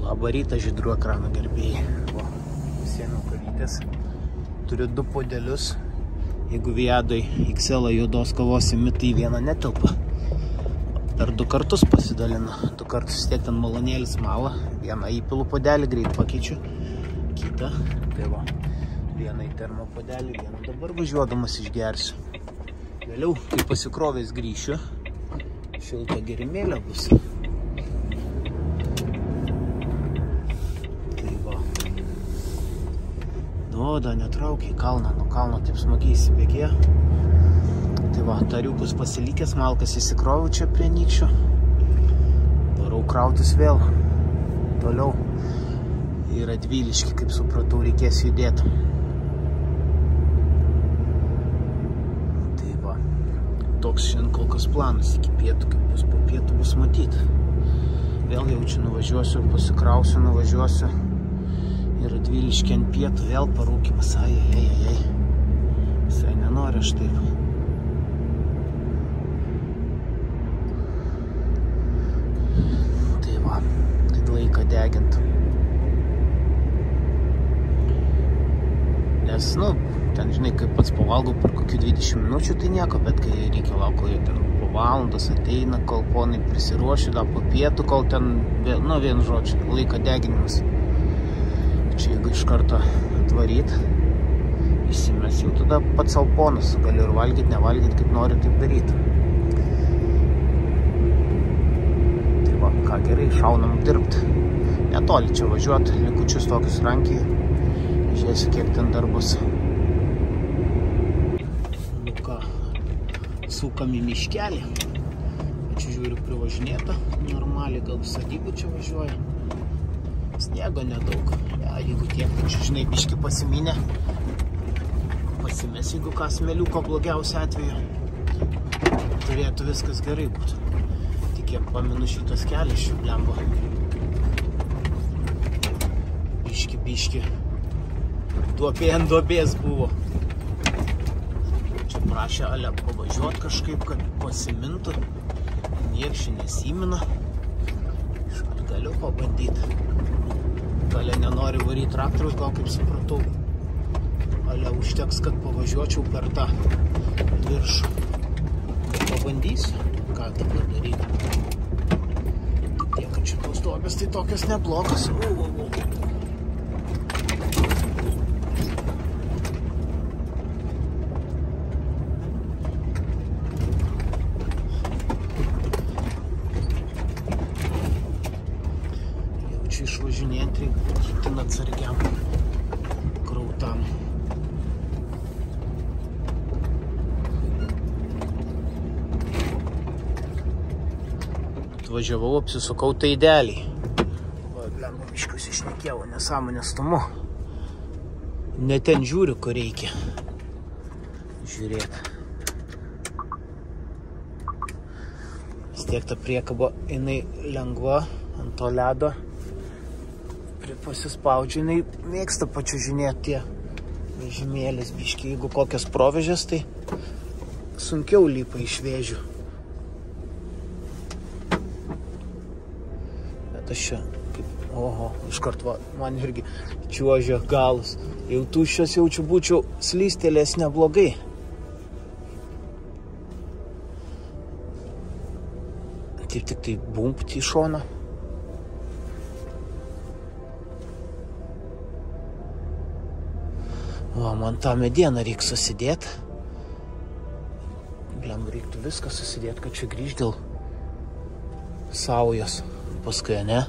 Labą rytą, žydrų ekrano gerbėjai. Pasiėmiau kavytės. Turiu 2 puodelius. Jeigu Viadoj XL juodos kavos imi, tai vieną netilpa. Per 2 kartus pasidalinu. 2 kartus tiek ten malonėlis mala. Vieną įpilu puodelį, greit pakeičiu. Kitą. Tai va. Vieną į termo puodelį, vieną dabar važiuodamas išgersiu. Vėliau, kai pasikrovęs grįšiu, šilto gerimėlio bus. Da netraukia į kalną, nuo kalno taip smagiai įsibėgė. Tai va, tariukus pasilikęs, malkas įsikroviau čia prie Nykščio. Varau krautis vėl. Toliau. Į Radviliškį, kaip supratau, reikės judėti. Tai va, toks šiandien kol kas planas iki pietų, kaip bus po pietų bus matyti. Vėl jaučiu, nuvažiuosiu, pasikrausiu, nuvažiuosiu. Ir Radviliškį ant pietų vėl parūkimas. Ai. Visai nenori aš taip. Tai va, kad laiką degint. Nes, ten, žinai, kaip pats pavalgau per kokių 20 minučių, tai nieko, bet kai reikia laukti, ten po valandos ateina, kol ponai prisiruošiu, dar po pietų, kol ten, vienu žodžiu, laiką deginimas. Čia jeigu iš karto atvaryt, įsimes jau tada pats savo ponas. Gali ir valgyti, nevalgyti, kaip nori, taip daryti. Tai va, ką gerai, šaunam dirbti. Netoli čia važiuoti, likučius tokius rankiai. Žiūrėsiu, kiek ten dar bus. Ką, sukam į miškelį. Čia žiūriu privažinėta. Normaliai gal sadybų čia važiuoja. Sniego nedaug. Ja, jeigu tiek, tai čia, žinai, biški pasiminė. Pasimes, jeigu ką smėliuko blogiausia atveju. Turėtų viskas gerai būti. Tik kiek paminu šitas kelias šių blembo. Biški. Duobė ant duobės buvo. Čia prašė ale pavažiuot kažkaip, kad pasimintų. Nieks čia nesimina. Iškart galiu pabandyti. Ale nenori varyti traktorius, gal kaip supratau. Ale užteks, kad pavažiuočiau per tą viršų. Pabandysiu, ką dabar daryti. Tiek, kad šitos duobės tai tokios neblogas. Išvažinėjant reikia itin atsargiam krautam. Atvažiavau, apsisukau tai idealiai. O, blemba, biškius išnekėjau, nesąmonės stumu. Ne ten žiūriu, ko reikia žiūrėti. Vis tiek ta priekaba, jinai lengva ant to ledo. Pasispaudžiu, jinai mėgsta pačiužinėti tie vežimėlis biški. Jeigu kokias provežės, tai sunkiau lipa iš vėžių. Bet aš čia, iškart va, man irgi čiuožia galus. Jau tuščias jaučiu, būčiau slystelės neblogai. Taip tik tai bumpti į šoną. O, man tą medieną reikia susidėti. Blem, reiktų viską susidėti, kad čia grįžt dėl saujos. Paskui, ne?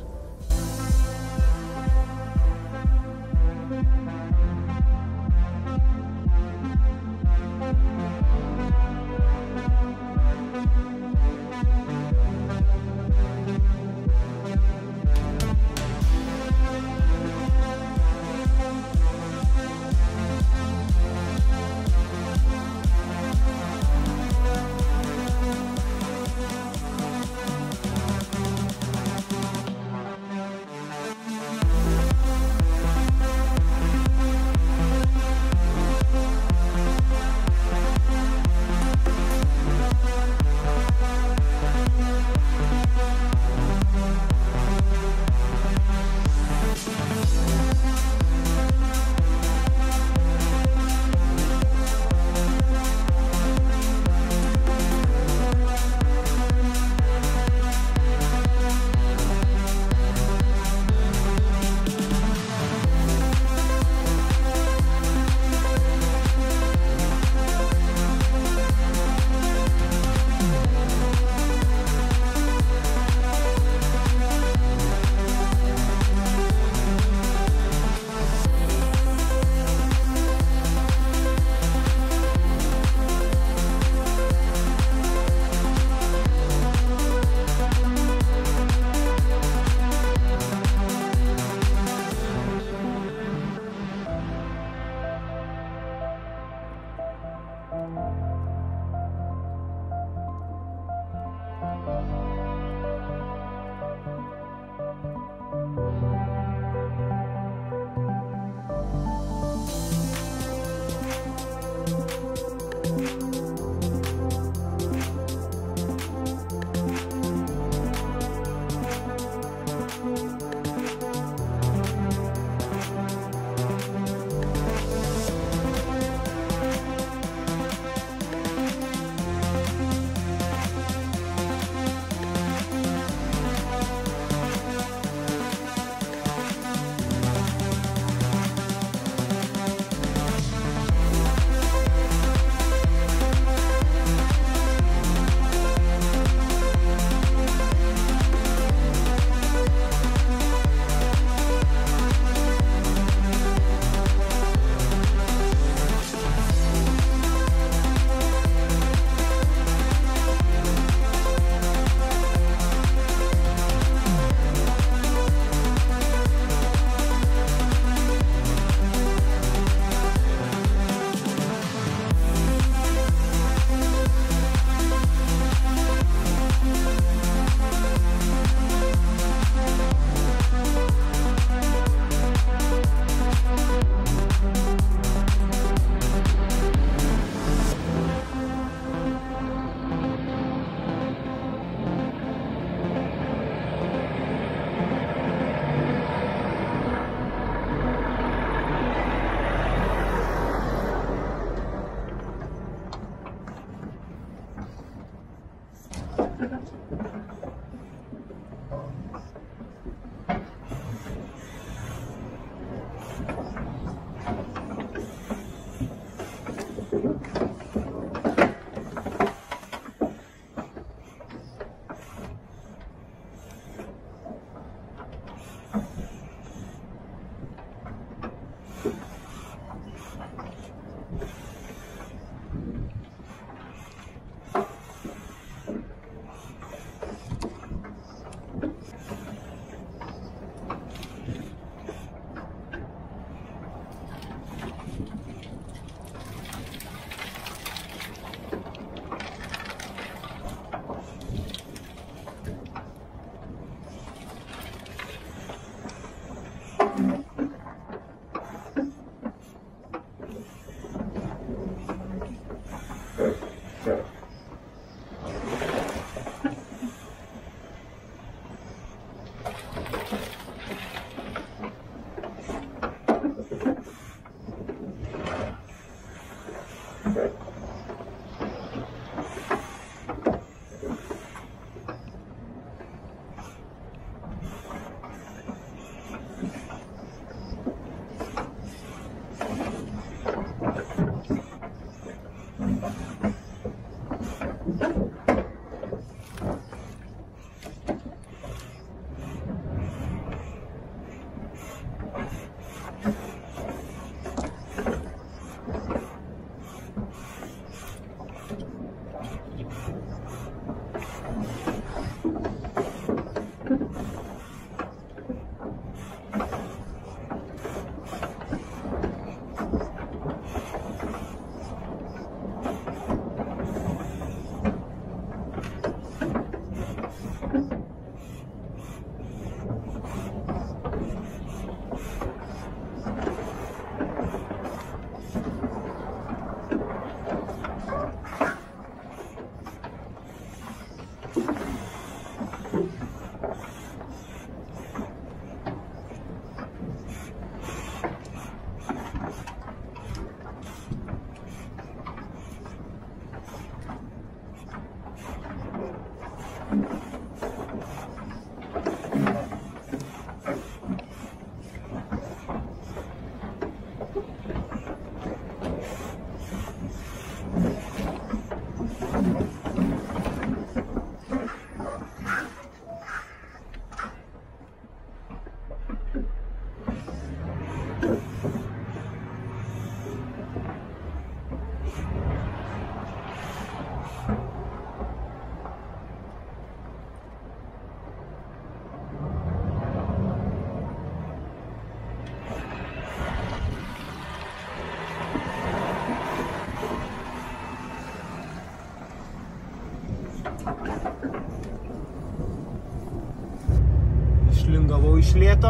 Išlingavau iš lėto,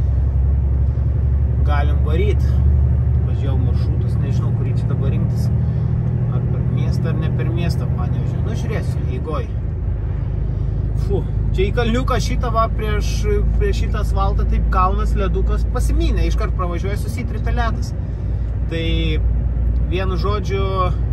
galim varyt. Važiavau maršrutus, nežinau, kurį čia dabar rinktis. Ar per miestą, ar ne per miestą, Panevėžį. Nu, žiūrėsiu, eigoj. Čia į kalniuką šitą va, prieš šitą asfaltą, taip kalnas, ledukas pasimynė, iškart pravažiuoja, susitrypė ledas. Tai vienu žodžiu,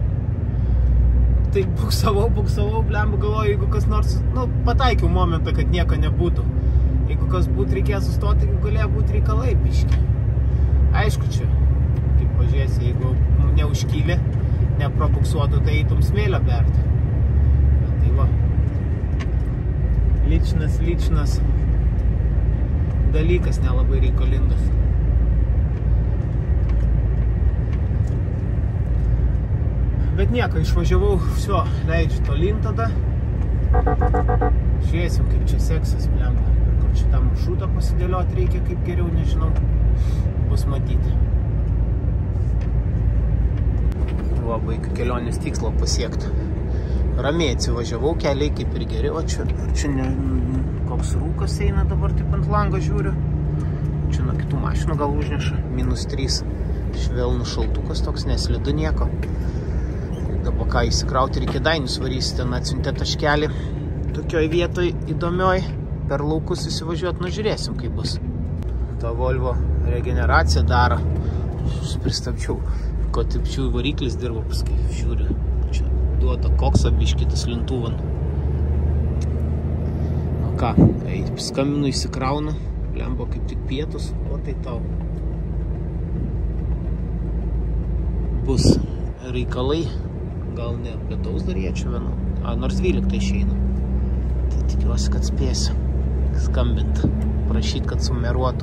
tai buksavau, blemba, galvoju, jeigu kas nors, nu, pataikiau momentą, kad nieko nebūtų. Jeigu kas būtų reikėjo sustoti, galėjo būti reikalai biški. Aišku, čia, kaip pažiūrėsi, jeigu neužkylė, neprabuksuotų, tai eitum smėlio berti. Bet tai va, lyčinas dalykas nelabai reikalingas. Bet nieko, išvažiavau, viso, leidžiu tolyn tada. Žiūrėsim, kaip čia seksis, blemba. Kur čia tą maršrutą pasidėlioti reikia, kaip geriau, nežinau, bus matyti. Va, baigiu kelionės tikslą pasiekti. Ramiai atsivažiavau, keliai kaip ir geri, o čia koks rūkas eina dabar, taip ant langą žiūriu. Čia nuo kitų mašinų gal užneša, -3. Švelnus šaltukas toks, neslidu nieko. Dabar ką įsikrauti ir Kėdainius varysi, ten atsiuntė taškelį. Tokioj vietoj įdomioj, per laukus įsivažiuoti, nu žiūrėsim, kaip bus. Ta Volvo regeneracija daro. Pristabčiau, ko tipčių variklis dirba, paskui žiūriu. Čia duota kokso biškitas lintuvan. ką, skambinu, įsikraunu, lembo kaip tik pietus, o tai tau bus reikalai, gal ne pietaus dar jiečiu vienu, nors 12 išeina. Tai tikiuosi, kad spėsiu skambinti, prašyti, kad sumeruotų.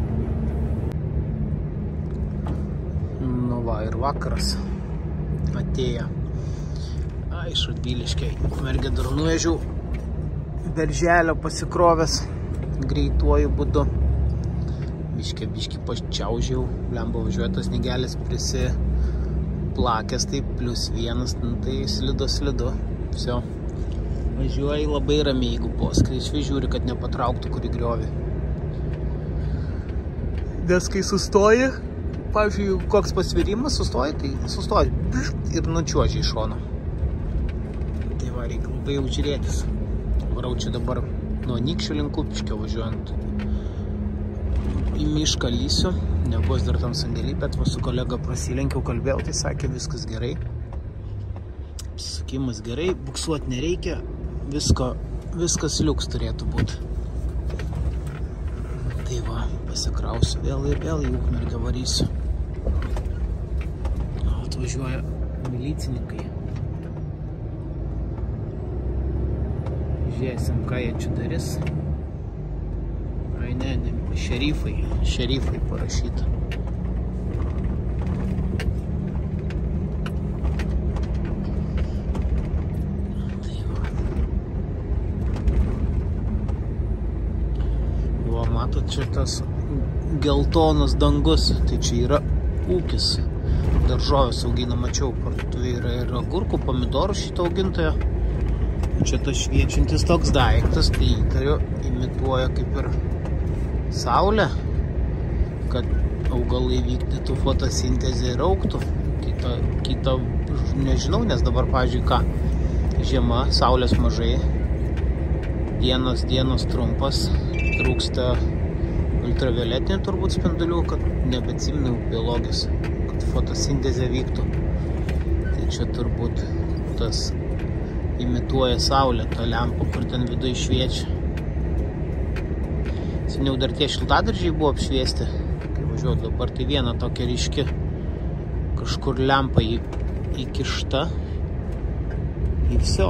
Nu va, ir vakaras atėjo. Iš Radviliškiai. Mergė dar nuvežiau Berželio pasikrovęs greituoju būdu. Biškį pačiaužiau, lembo važiuoja tas sniegelis prisiplakęs, tai +1, tai slidu. Visio. Važiuoja labai ramiai, jeigu poskreičiai žiūri, kad nepatrauktų kur į griovį. Nes kai sustoji, pavyzdžiui, koks pasvirimas sustoji, tai sustoji ir nučiuoži iš šono. Tai va, reikia labai jau žiūrėtis. Varau čia dabar nuo Anykščių link Kupiškio važiuojant. Į mišką lysiu, nebus dar tam sandėlį, bet va su kolega prasilenkiau, kalbėjau, tai sakė, viskas gerai. Apsisakymas gerai, buksuoti nereikia, viskas liuks turėtų būti. Tai va, pasikrausiu vėl ir vėl į Ukmergę varysiu. Atvažiuoja milicininkai. Žiūrėsim, ką jie čia darys. Ai, ne, šerifai parašyta. Tai va. Va, matot, čia tas geltonas dangus, tai čia yra ūkis. Daržovės augina, mačiau, parduotuvėje yra ir agurkų, pomidorų šito augintojo. Čia tas šviečiantis toks daiktas, tai įtariu, imituoja kaip ir saulę, kad augalai vykdytų fotosintezę ir augtų. Kita nežinau, nes dabar, pavyzdžiui, ką, žiema, saulės mažai, dienos trumpas, trūksta ultravioletinių turbūt spindulių, kad nebeatsimenu biologijos, kad fotosintezė vyktų. Tai čia turbūt tas imituoja saulę, tą lempą, kur ten viduje šviečia. Seniau dar tie šiltadaržiai buvo apšviesti, kai važiuoju, dabar tai viena tokia ryški, kažkur lempa įkišta į viso.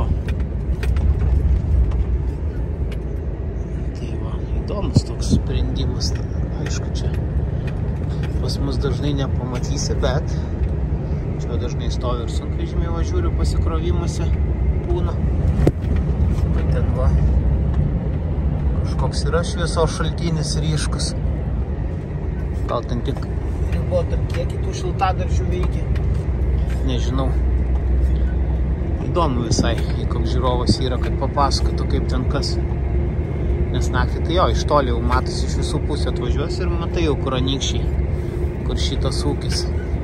Tai va, įdomus toks sprendimas, aišku, čia pas mus dažnai nepamatysi, bet čia dažnai stovi ir sunkvežimiai važiuoju pasikrovimuose. Būna. Bet ten va, kažkoks yra šviesos šaltinis ryškus. Gal ten tik ribotam kiekį tų šiltadaržių veikia. Nežinau. Įdomu visai, jei koks žiūrovas yra, kad papasakotų, kaip ten kas. Nes naktį tai jo, iš toli jau matosi iš visų pusių atvažiuos ir matai jau kur Anykščiai, kur šitas ūkis.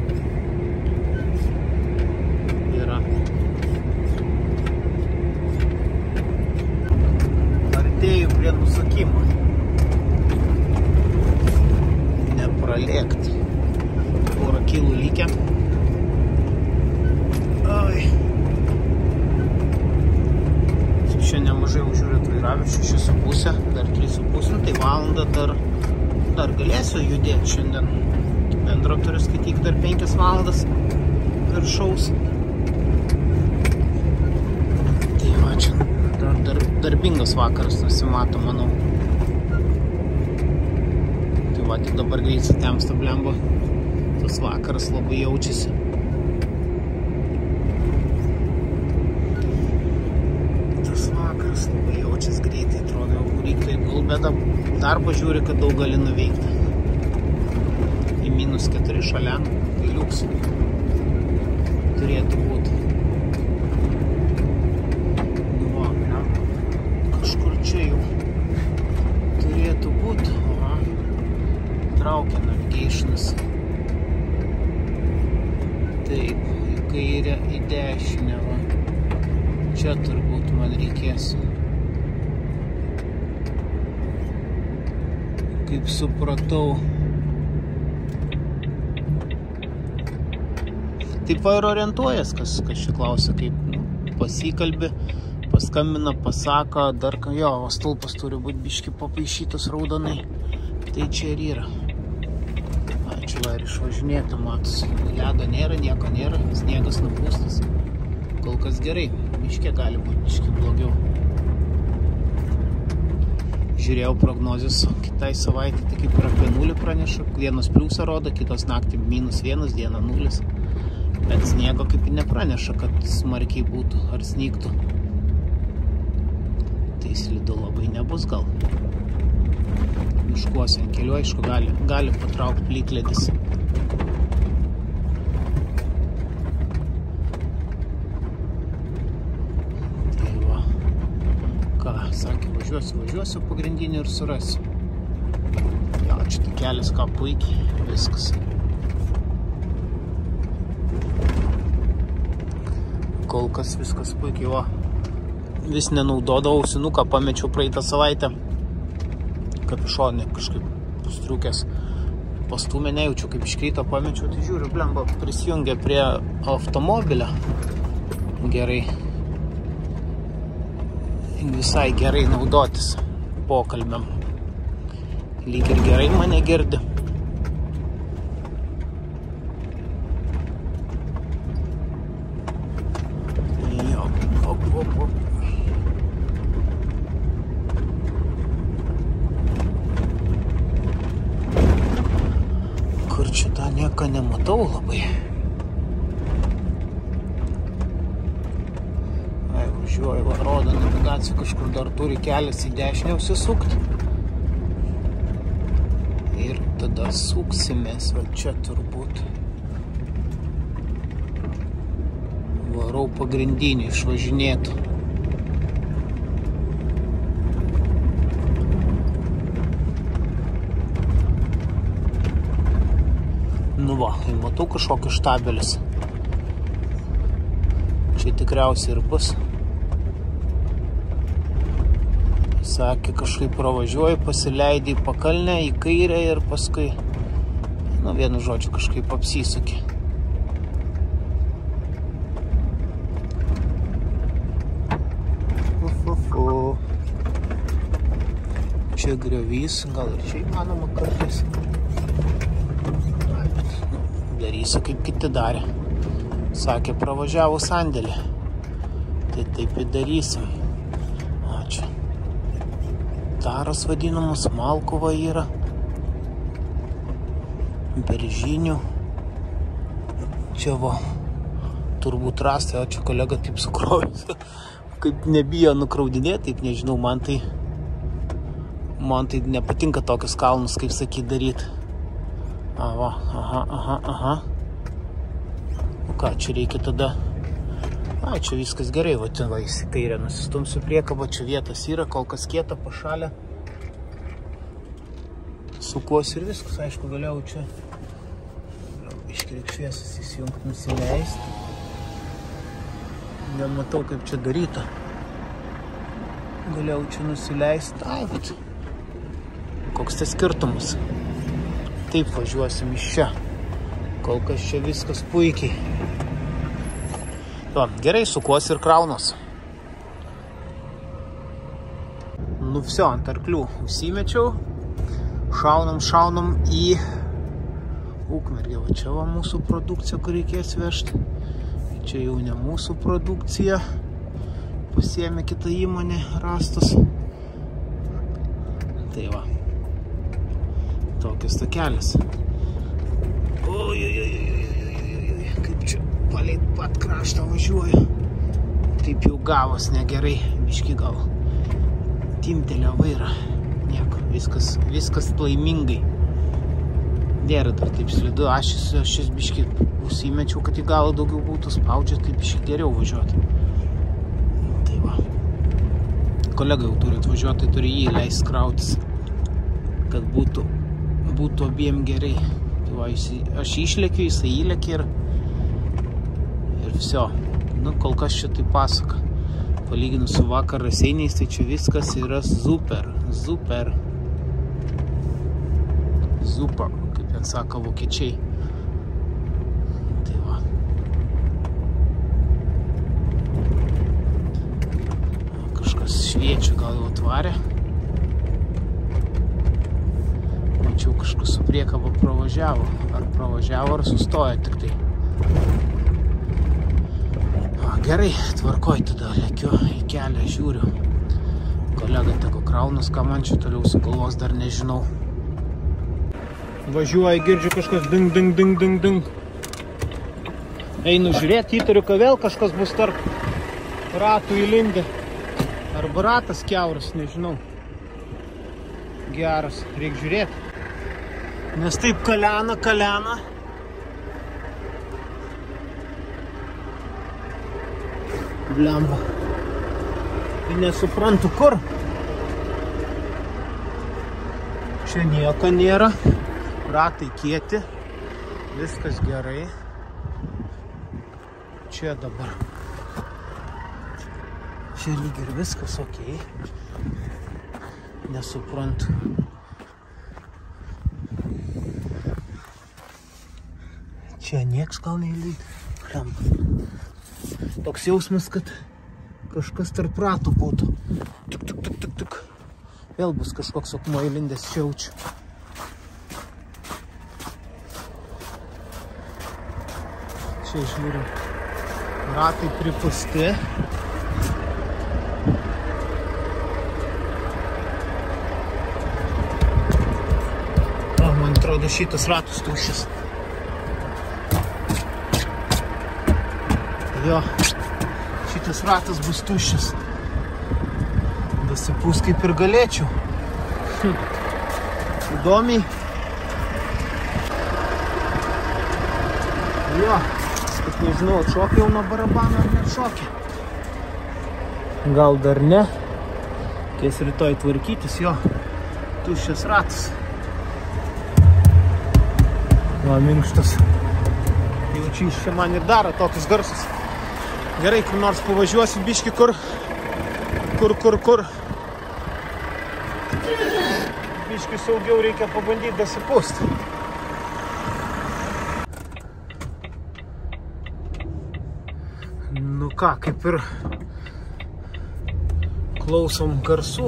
Prie nusakimo. Nepralėkti. Porą kilų lygia. Ai. Čia nemažai užžiūrė vairavę, 6,5, dar 3,5, tai valandą dar galėsiu judėti šiandien. Bendro turiu skaityti dar 5 valandas viršaus. Tai va, čia darbingas vakaras nusimato, manau. Tai va, tik dabar greit sutemsta blemba. Tas vakaras labai jaučiasi. Tas vakaras labai jaučiasi greitai, atrodo, jau reiktai gul, bet darbą žiūri, kad daug gali nuveikti. Į -4 šalia, tai liuks turėtų būti. Čia jau turėtų būti. Traukia navigationas. Taip, į kairę, į dešinę. Va. Čia turbūt man reikės. Kaip supratau. Taip ir orientuojas, kas čia klausia, kaip pasikalbi, paskambina, pasako, dar jo, stulpas turi būti biški papaišytas raudonai. Tai čia ir yra. Ačiū, va, ir išvažinėti, matosi. Ledo nėra, nieko nėra, sniegas nupūstas. Kol kas gerai, miške gali būti biški blogiau. Žiūrėjau prognozės kitai savaitė, tai kaip ir apie 0 praneša. Vienas pliusą rodo, kitos naktį -1, dieną 0. Bet sniego kaip ir nepraneša, kad smarkiai būtų ar snygtų. Tai slidu labai nebus gal. Miškuose ant kelių, aišku, gali patraukti plyklėdis. Tai va. Ką, sakė, važiuosiu pagrindinį ir surasiu. Jo, čia tai kelias ką puikiai, viskas. Kol kas viskas puikiai, va. Vis nenaudodavau ausinuką, pamečiau praeitą savaitę. Kapišonė kažkaip striukės pastumė, nejaučiu, kaip iškrito, pamečiau, tai žiūriu, blemba, prisijungė prie automobilio. Gerai. Visai gerai naudotis pokalbiam. Lyg ir gerai mane girdi. Jo, op. Kur čia tą nieko nematau labai. Ai, važiuoju, va, rodo navigacija, kažkur dar turi kelias į dešinę užsisukti. Ir tada suksimės, va čia turbūt. Varau pagrindinį išvažinėtų. Nu va, matau kažkokį štabelis. Čia tikriausiai ir bus. Sakė, kažkaip pravažiuoju, pasileidai į pakalnę, į kairę ir paskui, nu, vienu žodžiu, kažkaip apsisukė. Čia griovys, gal ir čia įmanoma kartais. Darysiu, kaip kiti darė. Sakė, pravažiavo sandėlį. Tai taip ir darysim. O, čia taras vadinamas, Malkuva yra. Beržinių. Čia va, turbūt rasta, o čia kolega taip sukrovęs. Kaip nebijo nukraudinėti, taip nežinau, man tai nepatinka tokius kalnus, kaip sakyt, daryti. Aha. O ką, čia reikia tada... Ai, čia viskas gerai, va, ten va, į kairę nusistumsiu priekabą, čia vietas yra, kol kas kieta, pašalę. Sukuosi ir viskas, aišku, galėjau čia... Iškreik šviesas įsijungti, nusileisti. Nematau, kaip čia daryta. Galėjau čia nusileisti. Ai, bet... Koks tai skirtumas? Taip važiuosim iš čia. Kol kas čia viskas puikiai. Va, gerai, sukuosi ir kraunos. Nu, viso, ant arklių užsimečiau. Šaunam į Ukmergę. Va, čia va mūsų produkcija, kur reikės vežti. Čia jau ne mūsų produkcija. Pasiėmė kitą įmonę, Rastas. Tai va. Tokias takelis. Oi, kaip čia palei pat kraštą važiuoju. Taip jau gavos negerai, biški gal timtelio vairą. Nieko, viskas laimingai. Nėra dar taip slidu, aš biški užsimečiau, kad į galą daugiau būtų spaudžia, taip biški geriau važiuoti. Tai va. Kolega jau turi atvažiuoti, turi jį leist krautis, kad būtų abiem gerai. Tai va, aš išlėkiu, jisai įlėkia ir viso. Nu, kol kas čia tai pasaka. Palyginus su vakar Raseiniais, tai čia viskas yra super, kaip ten sako vokiečiai. Tai va. šviečia, gal jau atvarė. Mačiau, kažkas su priekaba pravažiavo. Ar pravažiavo, ar sustojo tik tai. Gerai, tvarkoj, tada lėkiu į kelią, žiūriu. Kolega teko kraunas, ką man čia toliau sugalvos, dar nežinau. Važiuoju, girdžiu kažkas ding, ding, ding, ding, ding. Einu žiūrėti, įtariu, kad vėl kažkas bus tarp ratų įlindę. Arba ratas kiauras, nežinau. Geras, reikia žiūrėti. Nes taip kalena. Blemba. Tai nesuprantu, kur. Čia nieko nėra. Ratai kieti. Viskas gerai. Čia dabar. Čia lyg ir viskas okei. Nesuprantu. Čia nieks gal neįlydi. Blemba. Toks jausmas, kad kažkas tarp ratų būtų. Tik. Vėl bus kažkoks akmuo įlindęs, jaučiu. Čia žiūriu. Ratai pripūsti. Man atrodo, šitas ratas tuščias. Jo, šitas ratas bus tuščias. Dasipūs kaip ir galėčiau. Įdomiai. Jo, kad nežinau, atšokė jau nuo barabano ar neatšokė. Gal dar ne. Ties rytoj tvarkytis, jo, tuščias ratas. Va, minkštas. Jaučiu, čia man ir daro tokius garsus. Gerai, kur nors pavažiuosiu biškį, kur. Biškį saugiau reikia pabandyti dasipūst. Nu ką, kaip ir klausom garsų.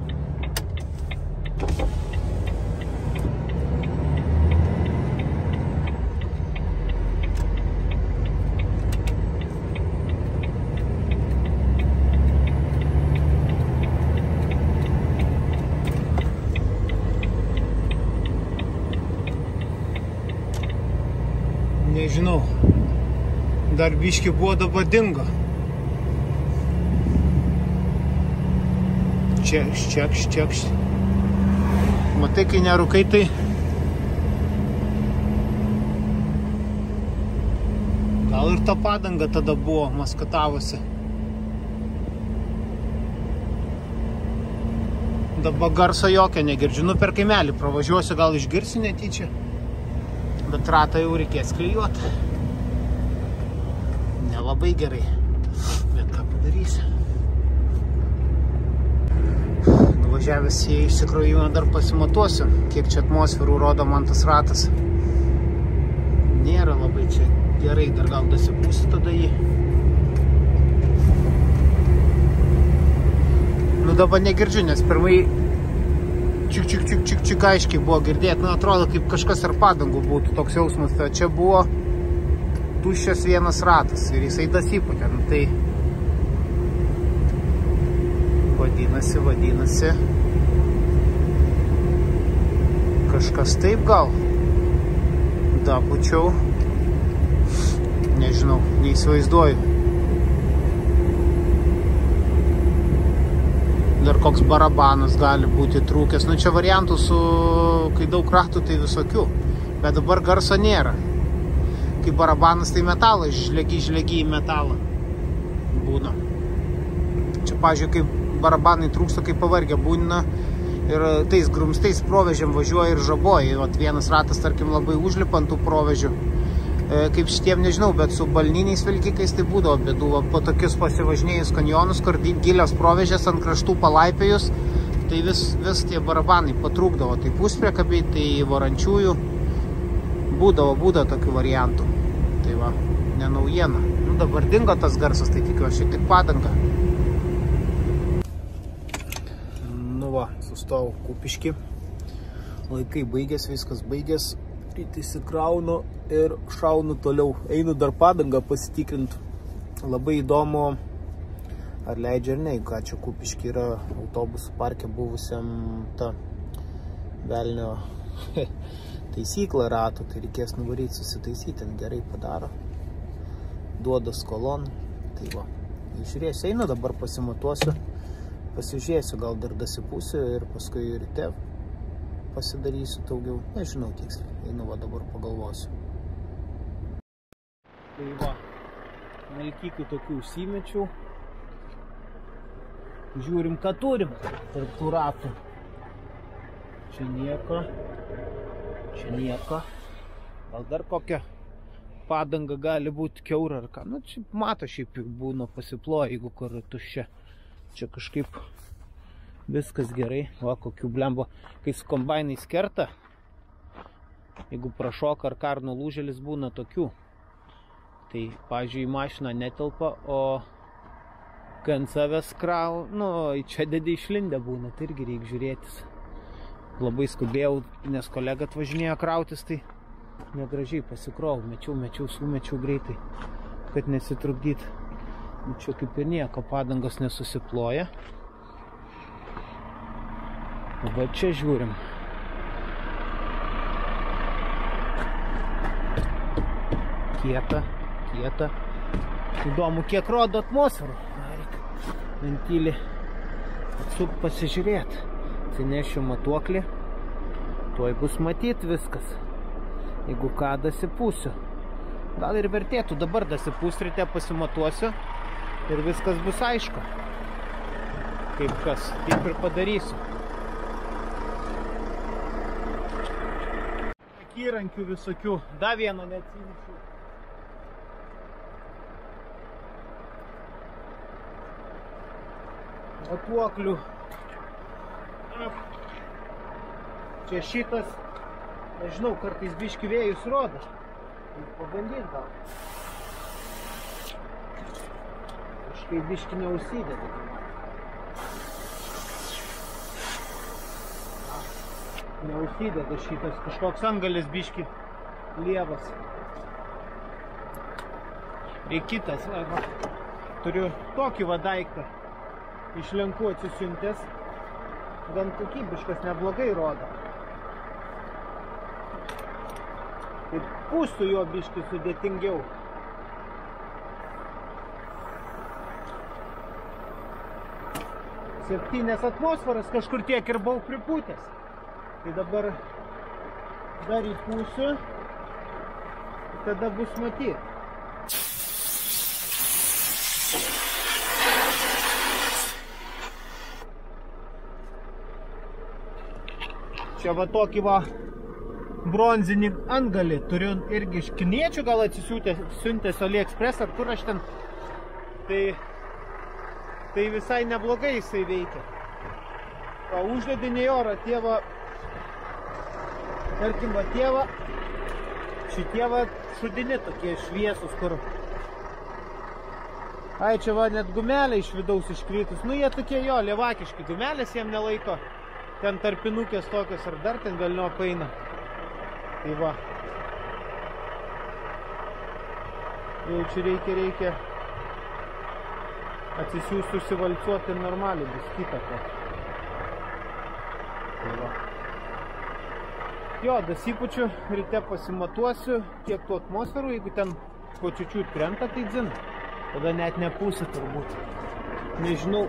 Nežinau, dar biškį buvo, dabar dingo. Čekš. Matai, kai nerūkai, tai gal ir ta padanga tada buvo maskatavusi. Dabar garso jokio negirdžiu. Nu, per kaimelį pravažiuosiu, gal išgirsiu netyčia. Bet ratą jau reikės klijuoti. Nelabai gerai. Bet ką padarysi? Nuvažiavęs į išsikrovimą dar pasimatuosiu, kiek čia atmosferų rodo man tas ratas. Nėra labai čia gerai, dar gal dasipūsiu tada jį. Nu dabar negirdžiu, nes pirmai čik aiškiai buvo girdėti. Nu, atrodo, kaip kažkas ar padangų būtų toks jausmas. Tai čia buvo tuščias vienas ratas ir jisai dasipūtė. Nu, tai vadinasi. Kažkas taip gal. Dapučiau. Nežinau, neįsivaizduoju. Dar koks barabanas gali būti trūkęs. Nu, čia variantų kai daug ratų, tai visokių. Bet dabar garso nėra. Kai barabanas, tai metalas, žlegi į metalą būna. Čia, pavyzdžiui, kai barabanai trūksta, kai pavargę būna ir tais grumstais provežiam važiuoja ir žaboja. Vat vienas ratas, tarkim, labai užlipa ant tų provežių. Kaip šitiem nežinau, bet su balniniais vilkikais tai būdavo bėdų. Po tokius pasivažinėjus kanjonus, kur gilios provežės ant kraštų palaipėjus, tai vis tie barabanai patrūkdavo. Tai puspriekabiai, tai varančiųjų būdavo tokių variantų. Tai va, ne naujiena. Nu, dabar dingo tas garsas, tai tikiuosi tik padanga. Nu va, sustojau Kupišky. Laikai baigės, viskas baigės. Ryte įsikraunu ir šaunu toliau. Einu dar padangą pasitikrinti. Labai įdomu, ar leidžia ar ne. Ką čia Kupišky yra autobusų parke buvusiam ta velnio taisyklą ratų. Tai reikės nuvaryti, susitaisyti. Gerai padaro. Duoda skolon. Tai va, žiūrėsiu. Einu dabar pasimatuosiu. Pasižiūrėsiu, gal dar dasipūsiu ir paskui ryte pasidarysiu daugiau. Nežinau tiksliai. Einu va dabar pagalvosiu. Tai va, laikykių tokių užsimečiau. Žiūrim, ką turim tarp tų ratų. Čia nieko. Čia nieko. Gal dar kokia padanga gali būti kiaura ar ką. Nu, čia mato šiaip būna pasiploja, jeigu kur tuščia. Čia kažkaip viskas gerai. Va, kokių blembo. Kai su kombainais kerta, jeigu prašoka ar karno lūželis būna tokių. Tai, pavyzdžiui, į mašiną netelpa, o kai ant savęs krau, nu, čia dėdė išlindę būna, tai irgi reikia žiūrėtis. Labai skubėjau, nes kolega atvažinėjo krautis, tai negražiai pasikrau. Sumečiau greitai, kad nesitrukdyt. Čia kaip ir nieko, padangos nesusiploja. Va čia žiūrim. Kieta. Įdomu, kiek rodo atmosferų. Ventylį atsuk pasižiūrėti. Atsinešiu matuoklį. Tuoj bus matyti viskas. Jeigu ką, dasipūsiu. Gal ir vertėtų dabar dasipūsryte pasimatuosiu. Ir viskas bus aišku. Kaip kas. Taip ir padarysiu. Įrankių visokių. Dar vieno neatsinešiau. Matuoklių. Čia šitas, nežinau, kartais biški vėjus rodo. Pabandyt gal. Kažkai biški neužsideda. Neužsideda šitas. Kažkoks angalis biški lievas. Ir kitas. Va, turiu tokį va daiktą. Iš Lenkų atsisiuntęs. Gan kokybiškas, neblogai rodo. Ir pūstų jo biški sudėtingiau. 7 atmosferas kažkur tiek ir buvau pripūtęs. Tai dabar dar įpūsiu, tada bus matyti. Čia va tokį va bronzinį antgalį turiu irgi iš kiniečių, gal atsisiuntęs AliExpress ar kur aš ten. Tai visai neblogai jisai veikia. Va, užledinį orą, tie va, tarkim, va tie va, šitie va šudini tokie šviesus, kur. Ai, čia va net gumelė iš vidaus iškritus. Nu, jie tokie jo, lievakiški. Gumelės jiem nelaiko. Ten tarpinukės tokios ar dar ten velnio paina. Tai va. Jau čia reikia atsisiųsti, užsivalcuoti ir normaliai bus kitą ko. Tai va. Jo, dasipučiu, ryte pasimatuosiu, kiek tų atmosferų, jeigu ten po čiučiut krenta, tai dzin. Tada net nepūsi turbūt. Nežinau.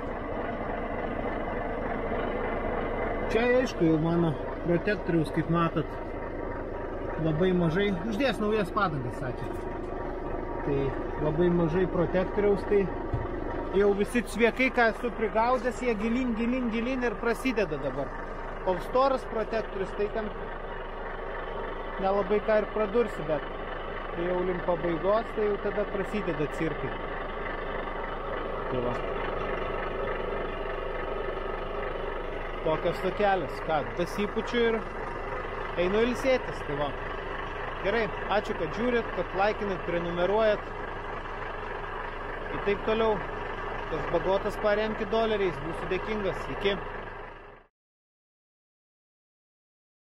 Čia aišku jau mano protektoriaus, kaip matot, labai mažai. Uždės naujas padangas, sakė. Tai labai mažai protektoriaus, tai jau visi cviekai, ką esu prigaudęs, jie gilin ir prasideda dabar. Kol storas protektorius, tai ten nelabai ką ir pradursi, bet kai jau link pabaigos, tai jau tada prasideda cirkai. Tai va. Tokios stotelės. Ką, dasipučiu ir einu ilsėtis. Tai va. Gerai, ačiū, kad žiūrit, kad laikinat, prenumeruojat. Ir taip toliau. Tas bagotas paremkit doleriais. Būsiu dėkingas. Iki.